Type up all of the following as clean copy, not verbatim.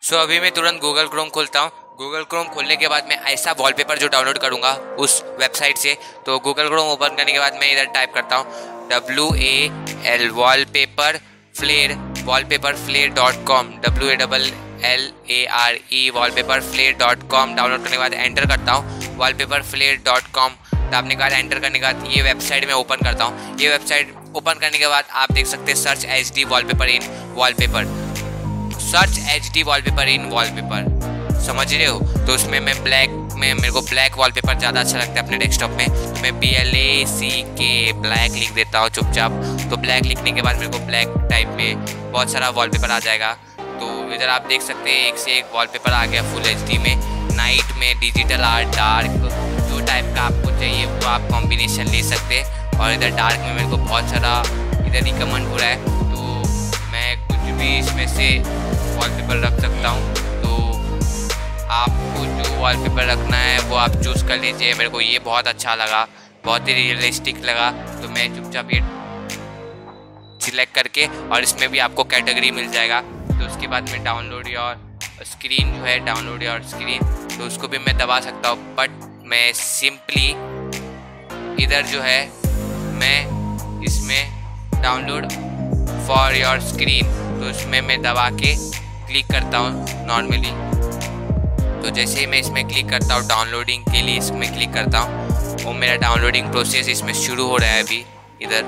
सो अभी मैं तुरंत गूगल क्रोम खोलता हूँ। गूगल क्रोम खोलने के बाद मैं ऐसा वॉलपेपर जो डाउनलोड करूँगा उस वेबसाइट से, तो गूगल क्रोम ओपन करने के बाद मैं इधर टाइप करता हूँ WAL wallpaper flare wallpaperflare.com WALLARE wallpaperflare.com download करने के बाद एंटर करता हूँ wallpaperflare.com दाबने के बाद एंटर करने के बाद ये वेबसाइट में ओपन करता हूँ। ये वेबसाइट ओपन करने के बाद आप देख सकते हैं search HD wallpaper in wallpaper, search HD wallpaper in wallpaper, समझ रहे हो। तो उसमें मैं मेरे को ब्लैक वॉलपेपर ज़्यादा अच्छा लगता है अपने डेस्कटॉप में, तो मैं BLACK ब्लैक लिख देता हूँ चुपचाप। तो ब्लैक लिखने के बाद मेरे को ब्लैक टाइप में बहुत सारा वॉलपेपर आ जाएगा। तो इधर आप देख सकते हैं एक से एक वॉलपेपर आ गया फुल HD में, नाइट में, डिजिटल आर्ट, डार्क, जो टाइप का आपको चाहिए वो आप कॉम्बिनेशन ले सकते हैं। और इधर डार्क में मेरे को बहुत सारा इधर रिकमेंड हो रहा है, तो मैं कुछ भी इसमें से वॉलपेपर रख सकता हूँ। तो आपको जो वॉलपेपर रखना है वो आप चूज़ कर लीजिए। मेरे को ये बहुत अच्छा लगा, बहुत ही रियलिस्टिक लगा, तो मैं चुपचाप ये सिलेक्ट करके, और इसमें भी आपको कैटेगरी मिल जाएगा। तो उसके बाद में डाउनलोड योर स्क्रीन जो है, डाउनलोड योर स्क्रीन, तो उसको भी मैं दबा सकता हूँ। बट मैं सिंपली इधर जो है मैं इसमें डाउनलोड फॉर योर स्क्रीन, तो इसमें मैं दबा के क्लिक करता हूँ नॉर्मली। तो जैसे ही मैं इसमें क्लिक करता हूँ डाउनलोडिंग के लिए इसमें क्लिक करता हूँ, वो मेरा डाउनलोडिंग प्रोसेस इसमें शुरू हो रहा है अभी इधर।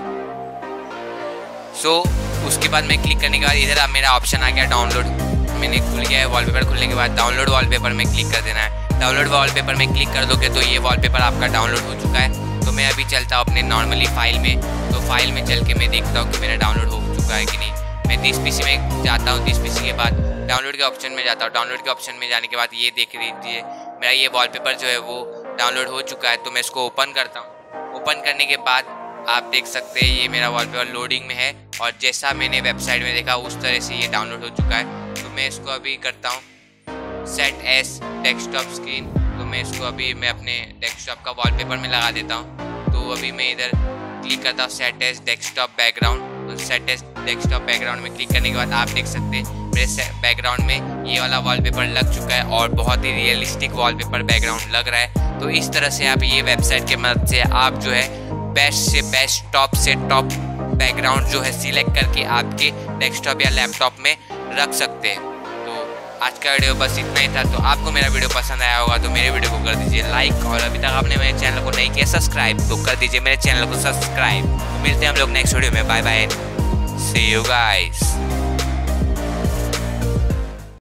सो उसके बाद मैं क्लिक करने के बाद इधर अब मेरा ऑप्शन आ गया डाउनलोड, मैंने खुल गया है वॉलपेपर। खुलने के बाद डाउनलोड वॉलपेपर में क्लिक कर देना है। डाउनलोड वॉलपेपर में क्लिक कर दोगे तो ये वॉलपेपर आपका डाउनलोड हो चुका है। तो मैं अभी चलता हूँ अपने नॉर्मली फाइल में, तो फाइल में चल के मैं देखता हूँ कि मेरा डाउनलोड हो चुका है कि नहीं। मैं दिस PC में जाता हूँ, दिस PC के बाद डाउनलोड के ऑप्शन में जाता हूँ। डाउनलोड के ऑप्शन में जाने के बाद ये देख लीजिए मेरा ये वॉलपेपर जो है वो डाउनलोड हो चुका है। तो मैं इसको ओपन करता हूँ। ओपन करने के बाद आप देख सकते हैं ये मेरा वॉलपेपर लोडिंग में है, और जैसा मैंने वेबसाइट में देखा उस तरह से ये डाउनलोड हो चुका है। तो मैं इसको अभी करता हूँ सेट एस डेस्कटॉप स्क्रीन, तो मैं इसको अभी मैं अपने डेस्कटॉप का वॉलपेपर में लगा देता हूँ। तो अभी मैं इधर क्लिक करता हूँ सेट एस डेस्कटॉप बैकग्राउंड। तो सेट एस डेस्कटॉप बैकग्राउंड में क्लिक करने के बाद आप देख सकते हैं मेरे बैकग्राउंड में ये वाला वॉलपेपर लग चुका है, और बहुत ही रियलिस्टिक वॉलपेपर बैकग्राउंड लग रहा है। तो इस तरह से आप ये वेबसाइट के मदद से आप जो है बेस्ट से बेस्ट, टॉप से टॉप बैकग्राउंड जो है सिलेक्ट करके आपके डेस्कटॉप या लैपटॉप में रख सकते हैं। तो आज का वीडियो बस इतना ही था। तो आपको मेरा वीडियो पसंद आया होगा तो मेरे वीडियो को कर दीजिए लाइक, और अभी तक आपने मेरे चैनल को नहीं किया सब्सक्राइब तो कर दीजिए मेरे चैनल को सब्सक्राइब। तो मिलते हैं हम लोग नेक्स्ट वीडियो में। Bye bye, see you guys.